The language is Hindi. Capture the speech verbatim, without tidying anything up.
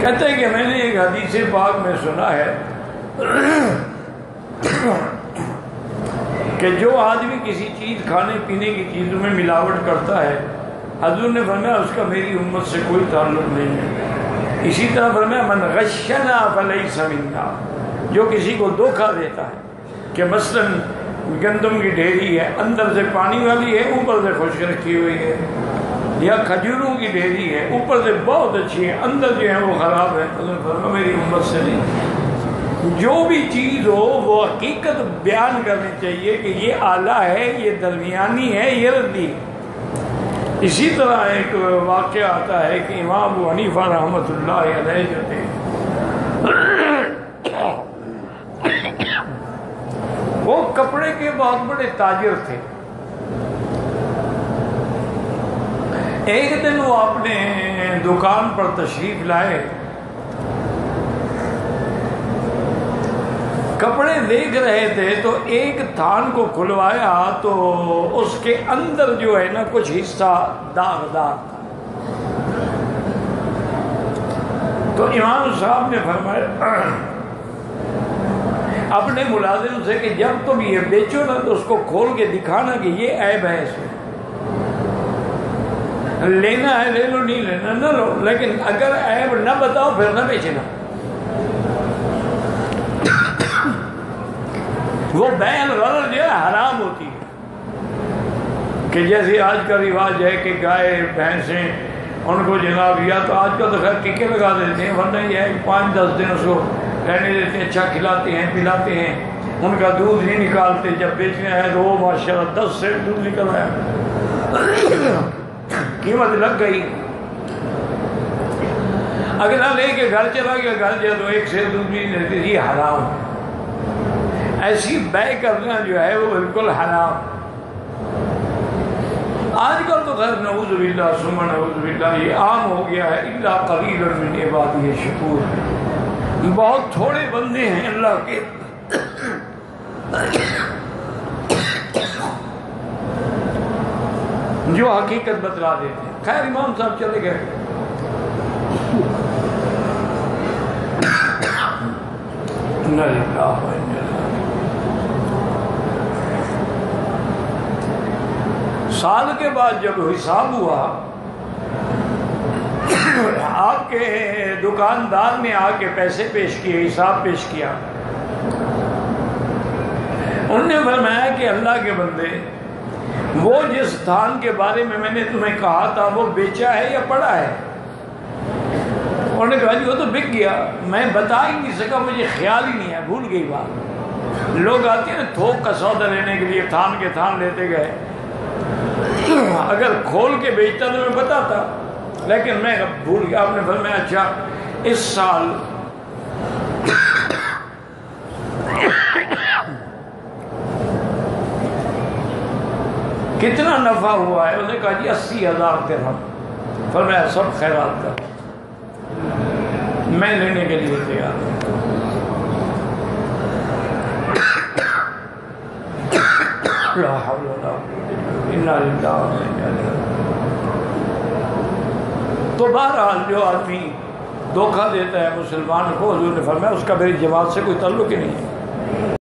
कहते हैं कि मैंने एक हदीस पाक में सुना है कि जो आदमी किसी चीज़ खाने पीने की चीज़ों में मिलावट करता है, हजूर ने फरमाया उसका मेरी उम्मत से कोई ताल्लुक नहीं है। इसी तरह फरमाया मन गश्शना फलैसा मिन्ना, जो किसी को धोखा देता है कि मसलन गंदम की ढेरी है, अंदर से पानी वाली है, ऊपर से खुश्क रखी हुई है, या खजूरों की ढेरी है, ऊपर से बहुत अच्छी है, अंदर जो है वो ख़राब है, तो मेरी उम्मत से नहीं। जो भी चीज़ हो वो हकीकत बयान करनी चाहिए कि ये आला है, ये दरमियानी है, ये रद्दी है। इसी तरह एक वाक़या आता है कि इमाम अबू हनीफा रहमतुल्लाह अलैह जो थे वो कपड़े के बहुत बड़े ताजिर थे। एक दिन वो अपने दुकान पर तशरीफ लाए, कपड़े देख रहे थे तो एक थान को खुलवाया तो उसके अंदर जो है ना कुछ हिस्सा दागदार था। तो इमाम साहब ने फरमाया अपने मुलाजिम से कि जब तुम ये बेचो ना तो उसको खोल के दिखाना कि ये ऐब है इसमें, लेना है ले लो, नहीं लेना ना लो, लेकिन अगर ऐब न बताओ फिर ना बेचना। वो बैन गलत जो है हराम होती है कि जैसे आज का रिवाज है कि गाय भैंसें उनको जनाब या तो आजकल तो खैर टीके लगा देते हैं, वरना ये है पाँच दस दिन उसको रहने देते हैं, अच्छा खिलाते हैं पिलाते हैं, उनका दूध नहीं निकालते, जब बेचने आए तो वो माशाल्लाह दस से दूध निकल आया, कीमत लग गई। अगला लेके घर चला गया, घर चला तो एक से दूध भी नहीं देती, ये हराम। ऐसी बै करना जो है वो बिल्कुल हराम। आजकल तो खैर नऊज़ु बिल्लाह सुम्मा नऊज़ु बिल्लाह ये आम हो गया है, इल्ला क़लीलुन मिन इबादिय शकूर, बहुत थोड़े बंदे हैं अल्लाह के जो हकीकत बतला देते हैं। खैर इमाम साहब चले गए, साल के बाद जब हिसाब हुआ आपके दुकानदार ने आके पैसे पेश किए, हिसाब पेश किया, उन्होंने फरमाया कि अल्लाह के बंदे वो जिस थान के बारे में मैंने तुम्हें कहा था वो बेचा है या पड़ा है? उन्होंने कहा जी वो तो बिक गया, मैं बता ही नहीं सका, मुझे ख्याल ही नहीं है, भूल गई बात। लोग आते हैं ना थोक का सौदा लेने के लिए, थान के थान लेते गए, अगर खोल के बेचता तो मैं बताता, लेकिन मैं भूल गया। आपने फरमाया अच्छा इस साल कितना नफा हुआ है? उसने कहा जी अस्सी हजार दिरहम। फरमाया सब खैरात कर, मैं लेने के लिए तैयार हूं। तो बहरहाल जो आदमी धोखा देता है मुसलमान को, हुजूर ने फरमाया उसका मेरी जमात से कोई ताल्लुक ही नहीं है।